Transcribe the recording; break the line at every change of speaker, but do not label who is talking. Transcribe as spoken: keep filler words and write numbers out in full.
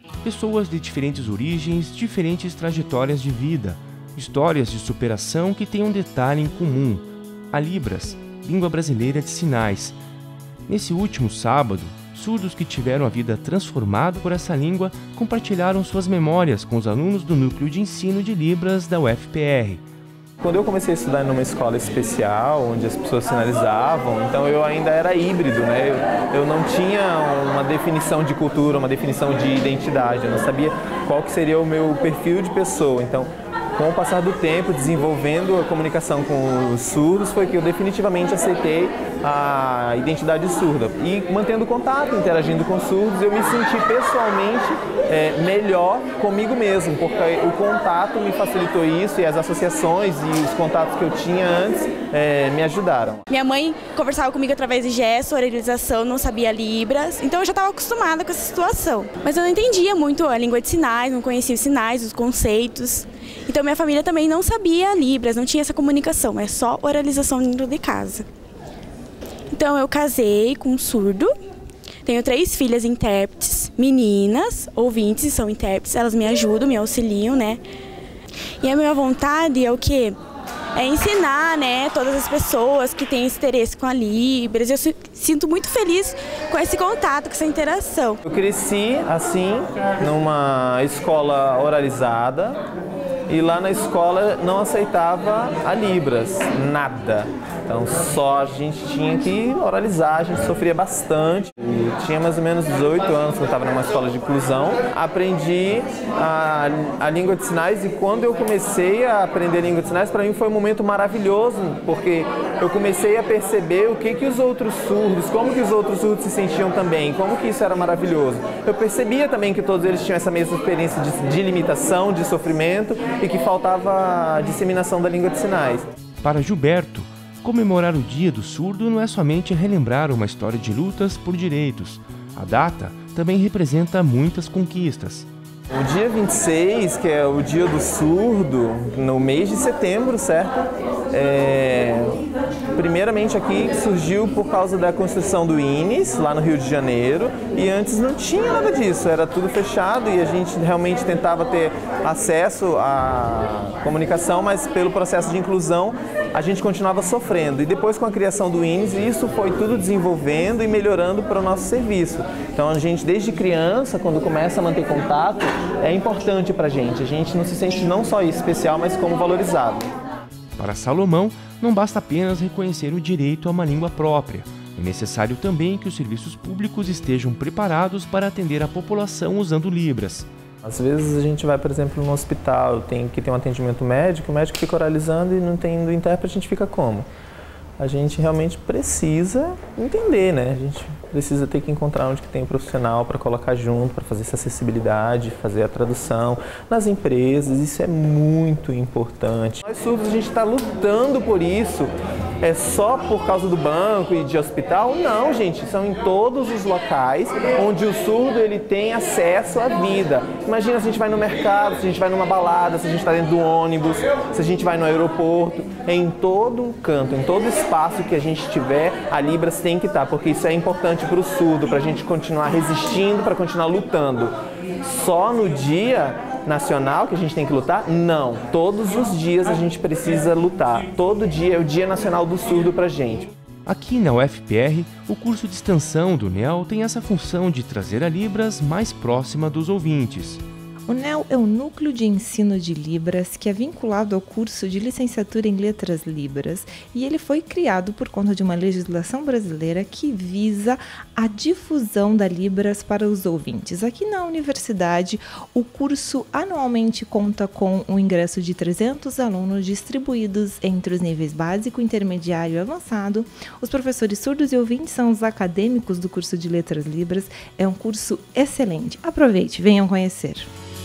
Pessoas de diferentes origens, diferentes trajetórias de vida, histórias de superação que têm um detalhe em comum: a Libras, língua brasileira de sinais. Nesse último sábado, surdos que tiveram a vida transformada por essa língua compartilharam suas memórias com os alunos do Núcleo de Ensino de Libras da U F P R.
Quando eu comecei a estudar numa escola especial, onde as pessoas sinalizavam, então eu ainda era híbrido, né? Eu, eu não tinha uma definição de cultura, uma definição de identidade, eu não sabia qual que seria o meu perfil de pessoa. Então, com o passar do tempo, desenvolvendo a comunicação com os surdos, foi que eu definitivamente aceitei a identidade surda. E mantendo contato, interagindo com surdos, eu me senti pessoalmente é, melhor comigo mesmo, porque o contato me facilitou isso e as associações e os contatos que eu tinha antes é, me ajudaram.
Minha mãe conversava comigo através de gesto, oralização, não sabia Libras, então eu já estava acostumada com essa situação. Mas eu não entendia muito a língua de sinais, não conhecia os sinais, os conceitos. Então minha família também não sabia Libras, não tinha essa comunicação, é só oralização dentro de casa. Então eu casei com um surdo, tenho três filhas intérpretes, meninas, ouvintes, são intérpretes, elas me ajudam, me auxiliam, né? E a minha vontade é o quê? É ensinar, né, todas as pessoas que têm esse interesse com a Libras. Eu sinto muito feliz com esse contato, com essa interação.
Eu cresci assim, numa escola oralizada, e lá na escola não aceitava a Libras, nada. Então só a gente tinha que oralizar, a gente sofria bastante. E tinha mais ou menos dezoito anos que eu estava numa escola de inclusão. Aprendi a, a língua de sinais e quando eu comecei a aprender a língua de sinais, para mim foi um momento maravilhoso, porque eu comecei a perceber o que, que os outros surdos, como que os outros surdos se sentiam também, como que isso era maravilhoso. Eu percebia também que todos eles tinham essa mesma experiência de, de limitação, de sofrimento e que faltava a disseminação da língua de sinais.
Para Gilberto, comemorar o Dia do Surdo não é somente relembrar uma história de lutas por direitos. A data também representa muitas conquistas.
O dia vinte e seis, que é o Dia do Surdo, no mês de setembro, certo? É... Primeiramente aqui surgiu por causa da construção do I N E S, lá no Rio de Janeiro, e antes não tinha nada disso, era tudo fechado e a gente realmente tentava ter acesso à comunicação, mas pelo processo de inclusão a gente continuava sofrendo. E depois com a criação do I N E S, isso foi tudo desenvolvendo e melhorando para o nosso serviço. Então a gente, desde criança, quando começa a manter contato, é importante para a gente. A gente não se sente não só especial, mas como valorizado.
Para Salomão, não basta apenas reconhecer o direito a uma língua própria. É necessário também que os serviços públicos estejam preparados para atender a população usando Libras.
Às vezes a gente vai, por exemplo, no hospital, tem que ter um atendimento médico, o médico fica oralizando e não tem do intérprete, a gente fica como? A gente realmente precisa entender, né? A gente precisa ter que encontrar onde que tem um profissional para colocar junto, para fazer essa acessibilidade, fazer a tradução nas empresas, isso é muito importante. Nós surdos, a gente está lutando por isso. É só por causa do banco e de hospital? Não, gente, são em todos os locais onde o surdo ele tem acesso à vida. Imagina se a gente vai no mercado, se a gente vai numa balada, se a gente está dentro do ônibus, se a gente vai no aeroporto, em todo um canto, em todo espaço que a gente tiver, a Libras tem que estar, porque isso é importante para o surdo, para a gente continuar resistindo, para continuar lutando. Só no dia nacional que a gente tem que lutar? Não. Todos os dias a gente precisa lutar. Todo dia é o Dia Nacional do Surdo pra gente.
Aqui na U F P R, o curso de extensão do N E L tem essa função de trazer a Libras mais próxima dos ouvintes.
O N E L é o Núcleo de Ensino de Libras que é vinculado ao curso de licenciatura em Letras Libras e ele foi criado por conta de uma legislação brasileira que visa a difusão da Libras para os ouvintes. Aqui na universidade, o curso anualmente conta com um ingresso de trezentos alunos distribuídos entre os níveis básico, intermediário e avançado. Os professores surdos e ouvintes são os acadêmicos do curso de Letras Libras. É um curso excelente. Aproveite, venham conhecer.